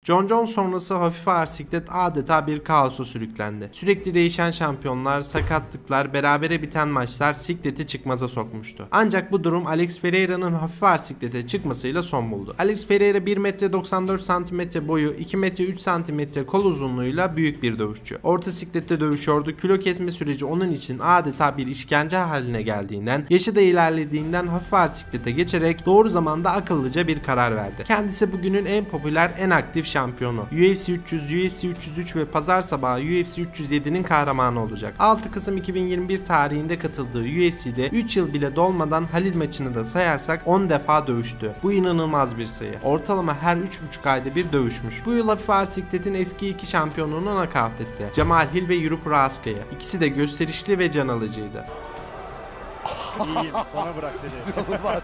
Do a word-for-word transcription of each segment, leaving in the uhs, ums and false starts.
Jon Jones sonrası hafif ağır siklet adeta bir kaosa sürüklendi. Sürekli değişen şampiyonlar, sakatlıklar, berabere biten maçlar sikleti çıkmaza sokmuştu. Ancak bu durum Alex Pereira'nın hafif ağır siklete çıkmasıyla son buldu. Alex Pereira bir metre doksan dört santimetre boyu, iki metre üç santimetre kol uzunluğuyla büyük bir dövüşçü. Orta siklette dövüşüyordu. Kilo kesme süreci onun için adeta bir işkence haline geldiğinden, yaşı da ilerlediğinden hafif ağır siklete geçerek doğru zamanda akıllıca bir karar verdi. Kendisi bugünün en popüler, en aktif şampiyonu. U F C üç yüz, U F C üç yüz üç ve pazar sabahı U F C üç yüz yedi'nin kahramanı olacak. altı Kasım iki bin yirmi bir tarihinde katıldığı U F C'de üç yıl bile dolmadan Halil maçını da sayarsak on defa dövüştü. Bu inanılmaz bir sayı. Ortalama her üç buçuk ayda bir dövüşmüş. Bu yıl hafif ağır sikletin eski iki şampiyonunu nakavt etti. Cemal Hill ve Yuri Prohaska. İkisi de gösterişli ve can alıcıydı. İyiyim, bana bırak dedi. Olmaz.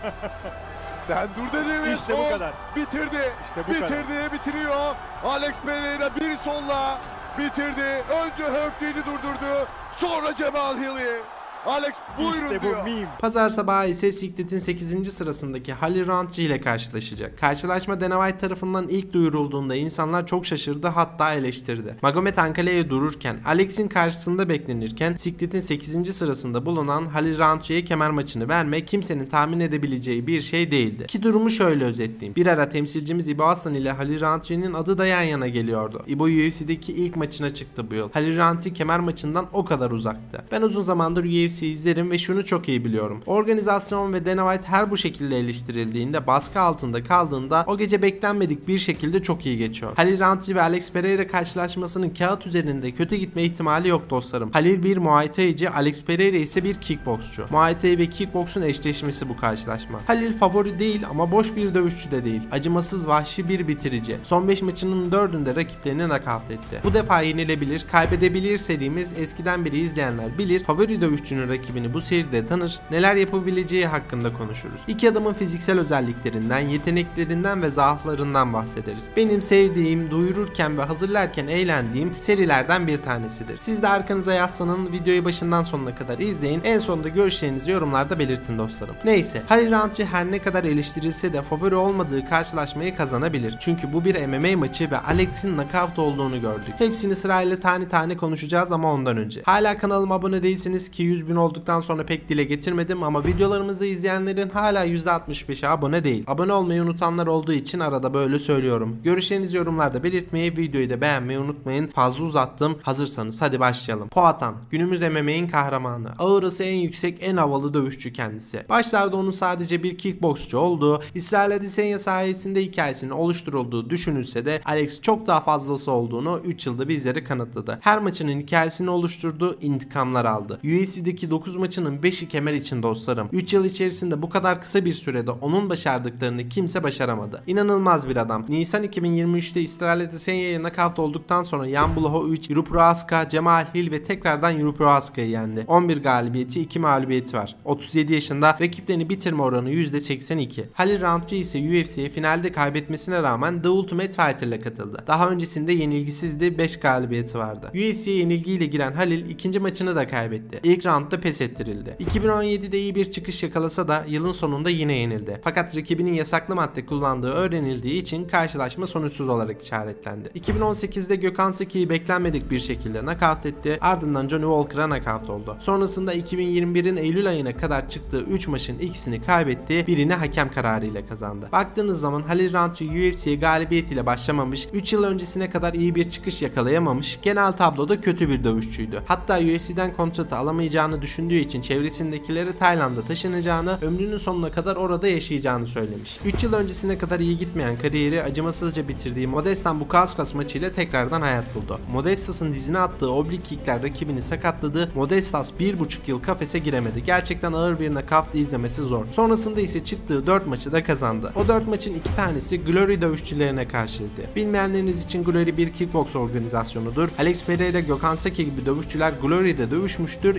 Sen dur dedi mi? İşte bu kadar. Bitirdi. İşte bu bitirdi, kadar. bitiriyor. Alex Pereira bir solla bitirdi. Önce Herb Dean'i durdurdu. Sonra Cemal Hill'i. Alex buyurun İşte diyor. bu meme. Pazar sabahı ise sikletin sekizinci sırasındaki Halil Roundtree ile karşılaşacak. Karşılaşma Dana White tarafından ilk duyurulduğunda insanlar çok şaşırdı, hatta eleştirdi. Magomed Ankalaev dururken, Alex'in karşısında beklenirken sikletin sekizinci sırasında bulunan Halil Roundtree'ye kemer maçını vermek kimsenin tahmin edebileceği bir şey değildi. Ki durumu şöyle özetleyeyim. Bir ara temsilcimiz İbo Aslan ile Halil Roundtree'nin adı da yan yana geliyordu. İbo U F C'deki ilk maçına çıktı bu yıl. Halil Roundtree kemer maçından o kadar uzaktı. Ben uzun zamandır U F C izlerim ve şunu çok iyi biliyorum. Organizasyon ve Dana White her bu şekilde eleştirildiğinde, baskı altında kaldığında o gece beklenmedik bir şekilde çok iyi geçiyor. Halil Roundtree ve Alex Pereira karşılaşmasının kağıt üzerinde kötü gitme ihtimali yok dostlarım. Halil bir Muay Thai'ci, Alex Pereira ise bir kickboksçu. Muay Thai ve kickboksun eşleşmesi bu karşılaşma. Halil favori değil ama boş bir dövüşçü de değil. Acımasız, vahşi bir bitirici. Son beş maçının dördünde rakiplerini nakavt etti. Bu defa yenilebilir, kaybedebilir serimiz eskiden beri izleyenler bilir. Favori dövüşçünün rakibini bu seride tanır, neler yapabileceği hakkında konuşuruz. İki adamın fiziksel özelliklerinden, yeteneklerinden ve zaaflarından bahsederiz. Benim sevdiğim, duyururken ve hazırlarken eğlendiğim serilerden bir tanesidir. Siz de arkanıza yaslanın, videoyu başından sonuna kadar izleyin. En sonunda görüşlerinizi yorumlarda belirtin dostlarım. Neyse, Halil Roundtree her ne kadar eleştirilse de favori olmadığı karşılaşmayı kazanabilir. Çünkü bu bir M M A maçı ve Alex'in nakavt olduğunu gördük. Hepsini sırayla tane tane konuşacağız ama ondan önce. Hala kanalıma abone değilsiniz ki yüz bin olduktan sonra pek dile getirmedim ama videolarımızı izleyenlerin hala yüzde altmış beşi abone değil. Abone olmayı unutanlar olduğu için arada böyle söylüyorum. Görüşlerinizi yorumlarda belirtmeyi, videoyu da beğenmeyi unutmayın. Fazla uzattım. Hazırsanız hadi başlayalım. Poatan, günümüz M M A'in kahramanı. Ağırası en yüksek, en havalı dövüşçü kendisi. Başlarda onun sadece bir kickboksçu olduğu, İsrail Adesanya sayesinde hikayesinin oluşturulduğu düşünülse de Alex çok daha fazlası olduğunu üç yılda bizlere kanıtladı. Her maçının hikayesini oluşturdu, intikamlar aldı. U F C'deki dokuz maçının beşi kemer için dostlarım. üç yıl içerisinde bu kadar kısa bir sürede onun başardıklarını kimse başaramadı. İnanılmaz bir adam. Nisan iki bin yirmi üç'te İsrail Adesanya'ya nakavt olduktan sonra Jan Blachowicz, Yuri Prohaska, Cemal Hill ve tekrardan Yuri Prohaska'yı yendi. on bir galibiyeti, iki mağlubiyeti var. otuz yedi yaşında, rakiplerini bitirme oranı yüzde seksen iki. Halil Roundtree ise U F C'ye finalde kaybetmesine rağmen The Ultimate Fighter ile katıldı. Daha öncesinde yenilgisizdi, beş galibiyeti vardı. U F C'ye yenilgiyle giren Halil ikinci maçını da kaybetti. İlk roundda pes ettirildi. iki bin on yedi'de iyi bir çıkış yakalasa da yılın sonunda yine yenildi. Fakat rakibinin yasaklı madde kullandığı öğrenildiği için karşılaşma sonuçsuz olarak işaretlendi. iki bin on sekiz'de Gökhan Saki'yi beklenmedik bir şekilde nakavt etti. Ardından Johnny Walker'a nakavt oldu. Sonrasında iki bin yirmi bir'in Eylül ayına kadar çıktığı üç maçın ikisini kaybetti. Birini hakem kararıyla kazandı. Baktığınız zaman Halil Roundtree U F C'ye galibiyetiyle başlamamış, üç yıl öncesine kadar iyi bir çıkış yakalayamamış, genel tabloda kötü bir dövüşçüydü. Hatta U F C'den kontratı alamayacağını düşündüğü için çevresindekileri Tayland'a taşınacağını, ömrünün sonuna kadar orada yaşayacağını söylemiş. üç yıl öncesine kadar iyi gitmeyen kariyeri acımasızca bitirdiği Modestan Bukauskas maçıyla tekrardan hayat buldu. Modestas'ın dizine attığı oblik kickler rakibini sakatladı. Modestas bir buçuk yıl kafese giremedi. Gerçekten ağır bir nakavt izlemesi zor. Sonrasında ise çıktığı dört maçı da kazandı. O dört maçın iki tanesi Glory dövüşçülerine karşıydı. Bilmeyenleriniz için Glory bir kickbox organizasyonudur. Alex Pereira, Gökhan Saki gibi dövüşçüler Glory'de dövüşmüştür. İkisi de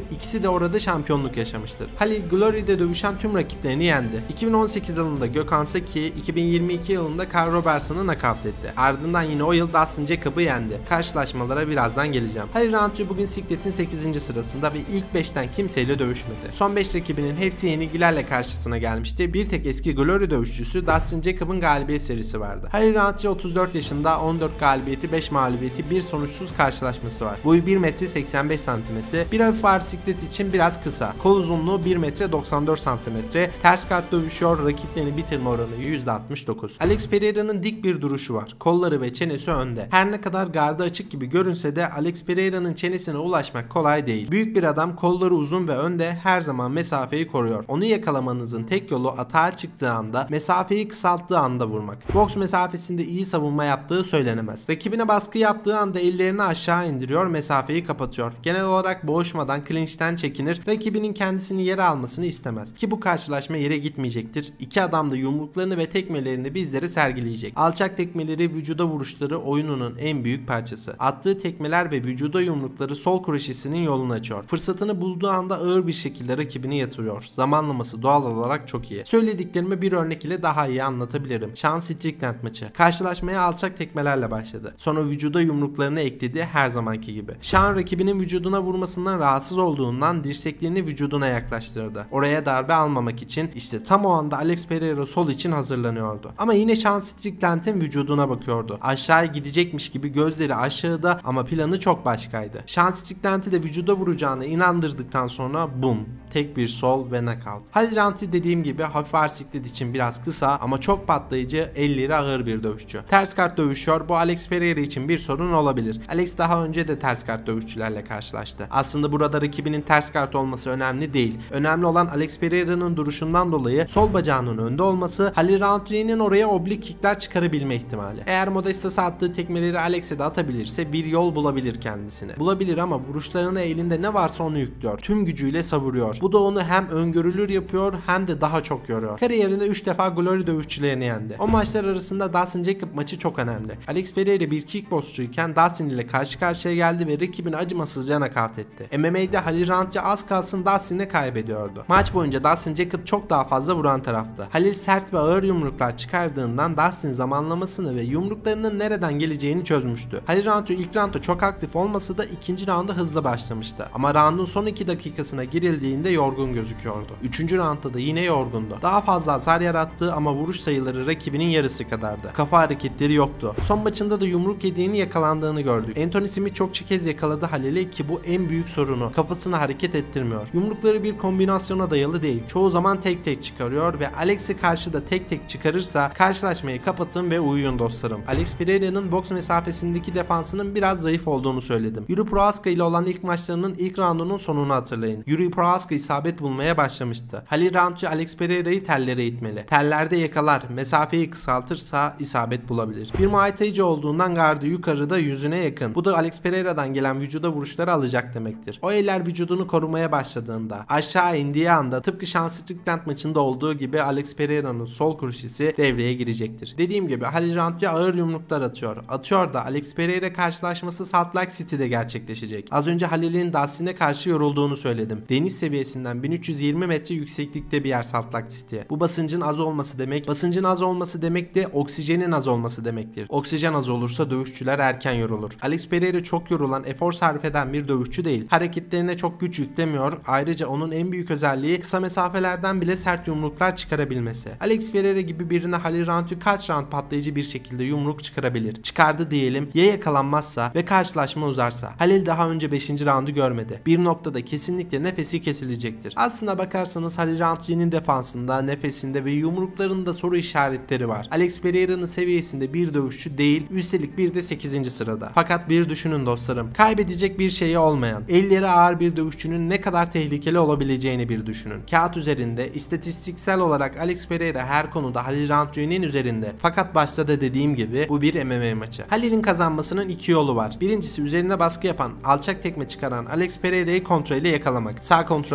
de orada şampiyonluk yaşamıştır. Halil Glory'de dövüşen tüm rakiplerini yendi. iki bin on sekiz yılında Gökhan Saki'yi, iki bin yirmi iki yılında Carl Robertson'ı nakavt etti. Ardından yine o yıl Dustin Jacob'ı yendi. Karşılaşmalara birazdan geleceğim. Halil Roundtree bugün sikletin sekizinci sırasında ve ilk beşten kimseyle dövüşmedi. Son beş rakibinin hepsi yenilgilerle karşısına gelmişti. Bir tek eski Glory dövüşçüsü Dustin Jacob'ın galibiyet serisi vardı. Halil Roundtree otuz dört yaşında, on dört galibiyeti, beş mağlubiyeti, bir sonuçsuz karşılaşması var. Boyu bir metre seksen beş santimetre. Bir hafif ağır siklet için biraz kısa. Kol uzunluğu bir metre doksan dört santimetre. Ters kart dövüşüyor. Rakiplerini bitirme oranı yüzde altmış dokuz. Alex Pereira'nın dik bir duruşu var. Kolları ve çenesi önde. Her ne kadar gardı açık gibi görünse de Alex Pereira'nın çenesine ulaşmak kolay değil. Büyük bir adam, kolları uzun ve önde, her zaman mesafeyi koruyor. Onu yakalamanızın tek yolu atağa çıktığı anda, mesafeyi kısalttığı anda vurmak. Boks mesafesinde iyi savunma yaptığı söylenemez. Rakibine baskı yaptığı anda ellerini aşağı indiriyor, mesafeyi kapatıyor. Genel olarak boğuşmadan, clinch'ten çekinir. Rakibinin kendisini yere almasını istemez. Ki bu karşılaşma yere gitmeyecektir. İki adam da yumruklarını ve tekmelerini bizlere sergileyecek. Alçak tekmeleri, vücuda vuruşları oyununun en büyük parçası. Attığı tekmeler ve vücuda yumrukları sol kroşesinin yolunu açıyor. Fırsatını bulduğu anda ağır bir şekilde rakibini yatırıyor. Zamanlaması doğal olarak çok iyi. Söylediklerimi bir örnek ile daha iyi anlatabilirim. Sean Strickland maçı. Karşılaşmaya alçak tekmelerle başladı. Sonra vücuda yumruklarını ekledi her zamanki gibi. Sean rakibinin vücuduna vurmasından rahatsız olduğundan dirseklerini vücuduna yaklaştırdı. Oraya darbe almamak için işte tam o anda Alex Pereira sol için hazırlanıyordu. Ama yine Sean Strickland'in vücuduna bakıyordu. Aşağıya gidecekmiş gibi gözleri aşağıda ama planı çok başkaydı. Sean Strickland'i de vücuda vuracağını inandırdıktan sonra bum, tek bir sol ve knockout. Halil Roundtree dediğim gibi hafif ağır siklet için biraz kısa ama çok patlayıcı, elleri ağır bir dövüşçü. Ters kart dövüşüyor. Bu Alex Pereira için bir sorun olabilir. Alex daha önce de ters kart dövüşçülerle karşılaştı. Aslında burada rakibinin ters kart olması önemli değil. Önemli olan Alex Pereira'nın duruşundan dolayı sol bacağının önde olması, Halil Roundtree'nin oraya oblik kickler çıkarabilme ihtimali. Eğer Modestas'a attığı tekmeleri Alex'e de atabilirse bir yol bulabilir kendisine. Bulabilir ama vuruşlarını elinde ne varsa onu yüklüyor. Tüm gücüyle savuruyor. Bu da onu hem öngörülür yapıyor hem de daha çok yoruyor. Kariyerinde üç defa Glory dövüşçülerini yendi. O maçlar arasında Dustin Jacob maçı çok önemli. Alex Pereira bir kickboksçuyken Dustin ile karşı karşıya geldi ve rakibini acımasızca nakavt etti. M M A'de Halil Roundtree az kalsın Dustin'e kaybediyordu. Maç boyunca Dustin Jacob çok daha fazla vuran taraftı. Halil sert ve ağır yumruklar çıkardığından Dustin zamanlamasını ve yumruklarının nereden geleceğini çözmüştü. Halil Roundtree ilk roundda çok aktif olmasa da ikinci rounda hızlı başlamıştı. Ama roundun son iki dakikasına girildiğinde yorgun gözüküyordu. Üçüncü roundda da yine yorgundu. Daha fazla hasar yarattığı ama vuruş sayıları rakibinin yarısı kadardı. Kafa hareketleri yoktu. Son maçında da yumruk yediğini yakalandığını gördük. Anthony Smith çok kez yakaladı Halil'i ki bu en büyük sorunu. Kafasını hareket ettirmiyor. Yumrukları bir kombinasyona dayalı değil. Çoğu zaman tek tek çıkarıyor ve Alex'e karşı da tek tek çıkarırsa karşılaşmayı kapatın ve uyuyun dostlarım. Alex Pereira'nın boks mesafesindeki defansının biraz zayıf olduğunu söyledim. Yuri Prohaska ile olan ilk maçlarının ilk roundunun sonunu hatırlayın. Yuri Prohaska isabet bulmaya başlamıştı. Halil Roundtree Alex Pereira'yı tellere itmeli. Tellerde yakalar, mesafeyi kısaltırsa isabet bulabilir. Bir Muay Thai'ci olduğundan gardı yukarıda yüzüne yakın. Bu da Alex Pereira'dan gelen vücuda vuruşları alacak demektir. O eller vücudunu korumaya başladığında, aşağı indiği anda tıpkı Sean Strickland maçında olduğu gibi Alex Pereira'nın sol kroşesi devreye girecektir. Dediğim gibi Halil Roundtree ağır yumruklar atıyor. Atıyor da Alex Pereira karşılaşması Salt Lake City'de gerçekleşecek. Az önce Halil'in Dustin'e karşı yorulduğunu söyledim. Deniz seviyesinden bin üç yüz yirmi metre yükseklikte bir yer Salt Lake City. Bu basıncın az olması demek, basıncın az olması demek de oksijenin az olması demektir. Oksijen az olursa dövüşçüler erken yorulur. Alex Pereira çok yorulan, efor sarf eden bir dövüşçü değil. Hareketlerine çok güç yüklemiyor. Ayrıca onun en büyük özelliği kısa mesafelerden bile sert yumruklar çıkarabilmesi. Alex Pereira gibi birine Halil Roundtree kaç round patlayıcı bir şekilde yumruk çıkarabilir. Çıkardı diyelim, ya yakalanmazsa ve karşılaşma uzarsa. Halil daha önce beşinci roundu görmedi. Bir noktada kesinlikle nefesi kesilecektir. Aslına bakarsanız Halil Roundtree'nin defansında, nefesinde ve yumruklarında soru işaretleri var. Alex Pereira'nın seviyesinde bir dövüşçü değil, üstelik bir de sekizinci sırada. Fakat bir düşünün dostlarım, kaybedecek bir şeyi olmayan, elleri ağır bir dövüşçünün ne kadar tehlikeli olabileceğini bir düşünün. Kağıt üzerinde, istatistiksel olarak Alex Pereira her konuda Halil Roundtree'nin üzerinde. Fakat başta da dediğim gibi bu bir M M A maçı. Halil'in kazanmasının iki yolu var. Birincisi üzerine baskı yapan, alçak tekme çıkaran Alex Pereira'yı kontra ile yakalamak. Sağ kontralar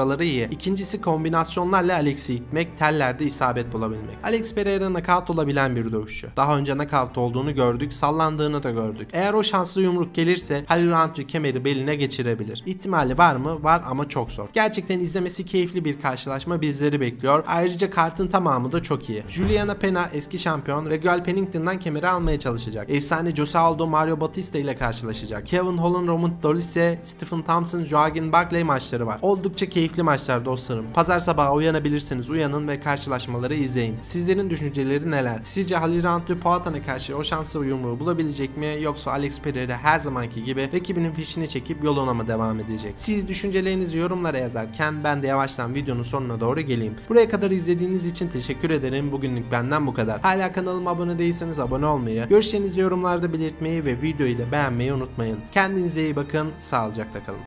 olmaları iyi. İkincisi kombinasyonlarla Alex'i itmek, tellerde isabet bulabilmek. Alex Pereira knockout olabilen bir dövüşçü. Daha önce knockout olduğunu gördük, sallandığını da gördük. Eğer o şanslı yumruk gelirse Halil Roundtree kemeri beline geçirebilir. İhtimali var mı? Var ama çok zor. Gerçekten izlemesi keyifli bir karşılaşma bizleri bekliyor. Ayrıca kartın tamamı da çok iyi. Juliana Pena eski şampiyon Regal Pennington'dan kemeri almaya çalışacak. Efsane Jose Aldo Mario Batista ile karşılaşacak. Kevin Holland, Roman Dolce, Stephen Thompson, Joaquin Buckley maçları var. Oldukça keyifli maçlar dostlarım. Pazar sabahı uyanabilirsiniz. Uyanın ve karşılaşmaları izleyin. Sizlerin düşünceleri neler? Sizce Halil Roundtree Poatan'a karşı o şanslı yumruğu bulabilecek mi? Yoksa Alex Pereira her zamanki gibi rakibinin fişini çekip yoluna mı devam edecek? Siz düşüncelerinizi yorumlara yazarken ben de yavaştan videonun sonuna doğru geleyim. Buraya kadar izlediğiniz için teşekkür ederim. Bugünlük benden bu kadar. Hala kanalıma abone değilseniz abone olmayı, görüşlerinizi yorumlarda belirtmeyi ve videoyu da beğenmeyi unutmayın. Kendinize iyi bakın. Sağlıcakla kalın.